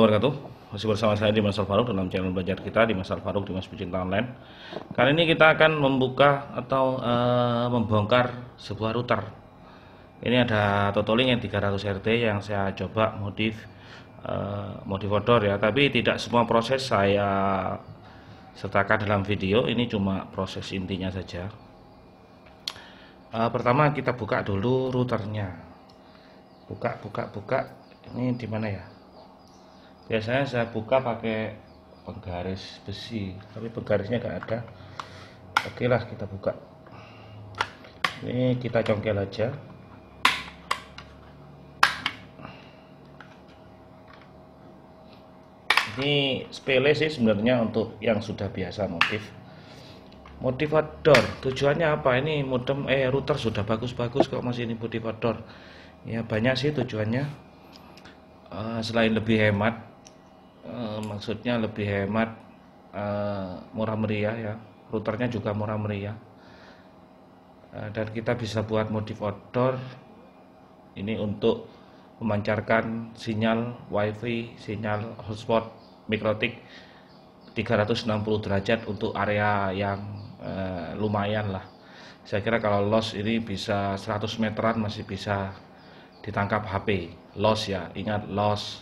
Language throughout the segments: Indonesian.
wabarakatuh. Masih bersama saya Dimas Alfaruk dalam channel belajar kita Dimas Alfaruk Dimas Pecinta Online. Kali ini kita akan membuka atau membongkar sebuah router. Ini ada Totoling yang 300 RT yang saya coba modif outdoor ya, tapi tidak semua proses saya sertakan dalam video. Ini cuma proses intinya saja. Pertama kita buka dulu routernya. Buka. Ini di mana ya? Biasanya saya buka pakai penggaris besi, tapi penggarisnya nggak ada. Oke lah, kita buka. Ini kita congkel aja. Ini sepele sih sebenarnya untuk yang sudah biasa modif outdoor. Tujuannya apa? Ini modem router sudah bagus-bagus kok masih ini modif outdoor. Ya banyak sih tujuannya. Selain lebih hemat, maksudnya lebih hemat, murah meriah ya. Routernya juga murah meriah. Dan kita bisa buat modif outdoor. Ini untuk memancarkan sinyal wifi, sinyal hotspot mikrotik 360 derajat untuk area yang lumayan lah. Saya kira kalau loss ini bisa 100 meteran masih bisa ditangkap HP. Loss ya, ingat loss.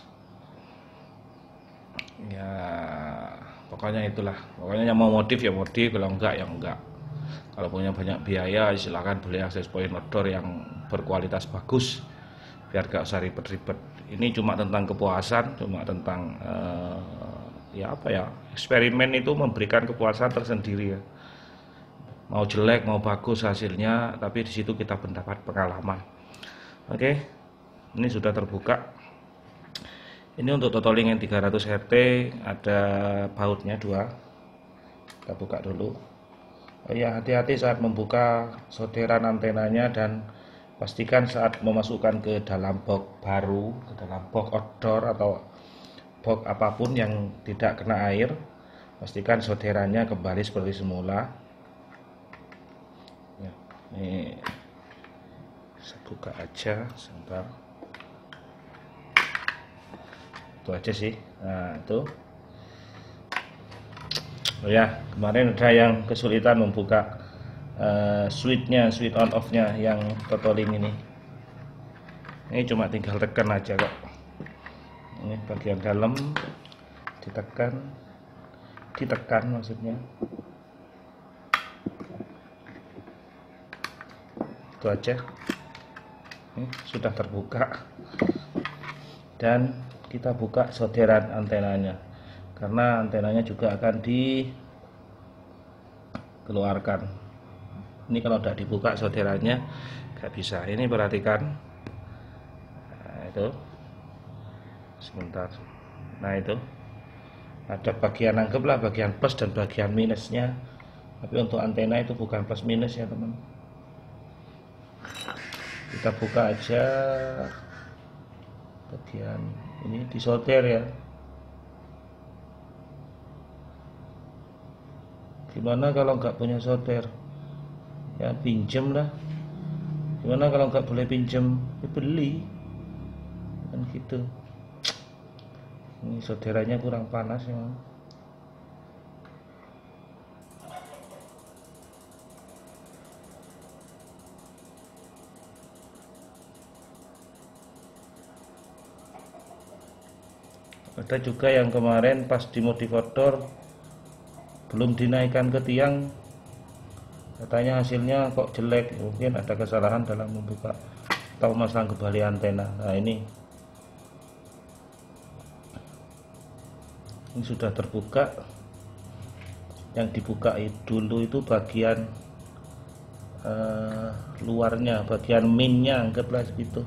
Ya pokoknya itulah. Pokoknya yang mau modif ya modif, kalau enggak ya enggak. Kalau punya banyak biaya silakan beli akses point outdoor yang berkualitas bagus, biar gak usah ribet-ribet. Ini cuma tentang kepuasan, cuma tentang ya apa ya, eksperimen itu memberikan kepuasan tersendiri ya. Mau jelek mau bagus hasilnya, tapi di situ kita mendapat pengalaman. Oke, ini sudah terbuka. Ini untuk Totoling yang 300 RT, ada bautnya 2. Kita buka dulu. Oh ya, hati-hati saat membuka solderan antenanya, dan pastikan saat memasukkan ke dalam box baru, ke dalam box outdoor atau box apapun yang tidak kena air, pastikan solderannya kembali seperti semula. Ya, ini saya buka aja sebentar. Itu aja sih. Nah itu. Oh ya, kemarin ada yang kesulitan membuka switch on off nya yang Totoling ini. Ini cuma tinggal tekan aja kok. Ini bagian dalam ditekan maksudnya. Itu aja. Ini sudah terbuka. Dan kita buka solderan antenanya, karena antenanya juga akan dikeluarkan. Ini kalau tidak dibuka solderannya nggak bisa. Ini perhatikan. Nah, itu sebentar. Nah itu ada bagian, anggaplah bagian plus dan bagian minusnya, tapi untuk antena itu bukan plus minus ya teman. Kita buka aja bagian ini, disolder ya. Gimana kalau nggak punya solder? Ya pinjem lah. Gimana kalau nggak boleh pinjem? Ya beli. Kan gitu. Ini solderannya kurang panas ya. Ada juga yang kemarin pas di modif outdoor belum dinaikkan ke tiang, katanya hasilnya kok jelek. Mungkin ada kesalahan dalam membuka atau memasang kembali antena. Nah ini sudah terbuka. Yang dibuka dulu itu bagian luarnya, bagian minnya, anggaplah segitu.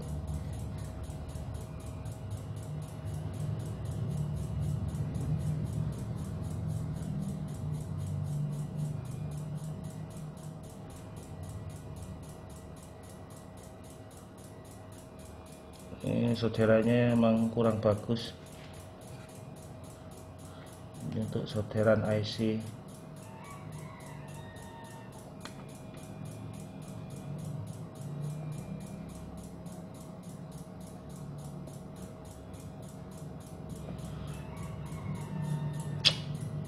Ini solderannya emang kurang bagus. Ini untuk solderan IC.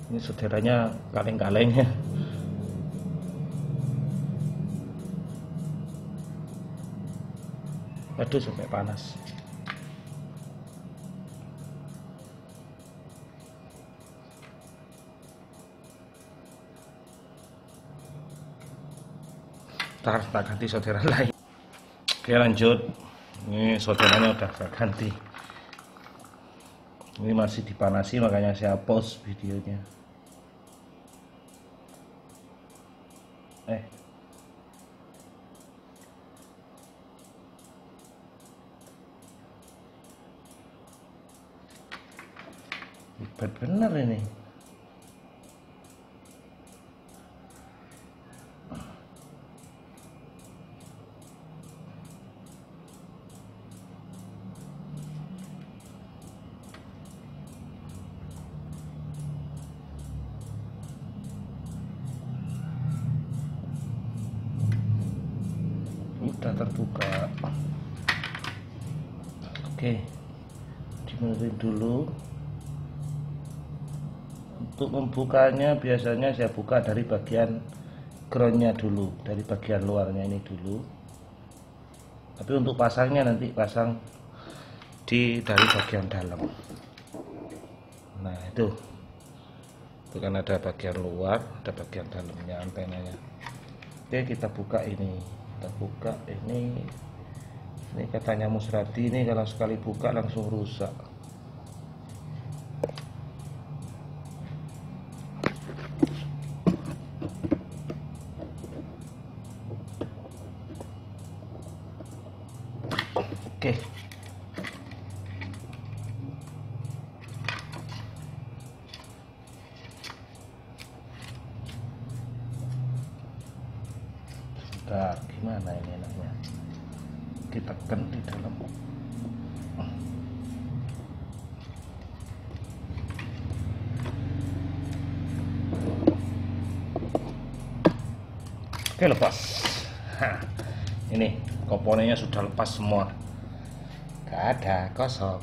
Ini saudaranya kaleng-kaleng ya. Aduh, sampai panas. Ntar tak ganti solderan lain. Oke, lanjut. Ini solderannya udah saya ganti. Ini masih dipanasi, makanya saya pause videonya. Hebat bener ini. Udah terbuka. Oke, dimenuin dulu. Untuk membukanya biasanya saya buka dari bagian groundnya dulu, dari bagian luarnya ini dulu. Tapi untuk pasangnya nanti pasang dari bagian dalam. Nah itu kan ada bagian luar, ada bagian dalamnya antenanya. Oke, kita buka ini. Kita buka ini. Ini katanya Musradi, ini kalau sekali buka langsung rusak. Oke. Bentar, gimana ini enaknya? Kita tekan di dalam. Oke, lepas. Hah, ini komponennya sudah lepas semua. Gak ada, kosong.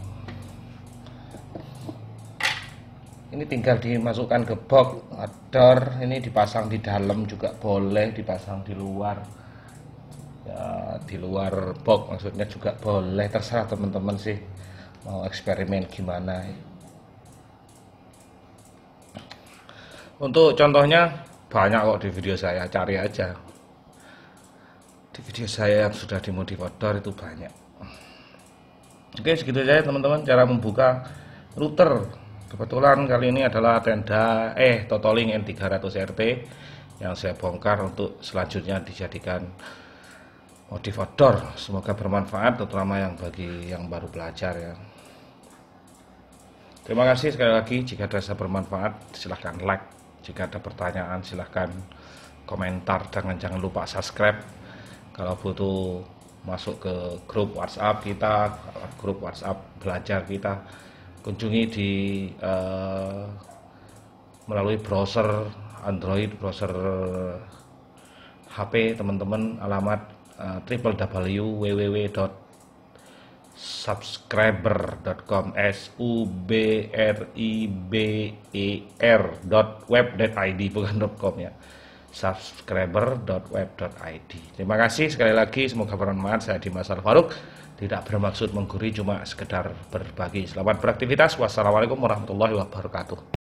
Ini tinggal dimasukkan ke box outdoor. Ini dipasang di dalam juga boleh, dipasang di luar ya, di luar box maksudnya juga boleh. Terserah teman-teman sih mau eksperimen gimana. Untuk contohnya banyak kok di video saya, cari aja di video saya yang sudah dimodif outdoor itu banyak. Oke, segitu saja teman-teman cara membuka router. Kebetulan kali ini adalah tenda Totoling N300RT yang saya bongkar untuk selanjutnya dijadikan modif outdoor. Semoga bermanfaat terutama yang bagi yang baru belajar ya. Terima kasih sekali lagi. Jika dirasa bermanfaat silahkan like, jika ada pertanyaan silahkan komentar, jangan lupa subscribe. Kalau butuh masuk ke grup WhatsApp kita, grup WhatsApp belajar kita, kunjungi di melalui browser Android, browser HP teman-teman, alamat www.subscriber.com subscriber.web.id bukan .com ya, subscriber.web.id. Terima kasih sekali lagi, semoga bermanfaat. Saya Dimas Al-Faruq, tidak bermaksud menggurui, cuma sekedar berbagi. Selamat beraktivitas. Wassalamualaikum warahmatullahi wabarakatuh.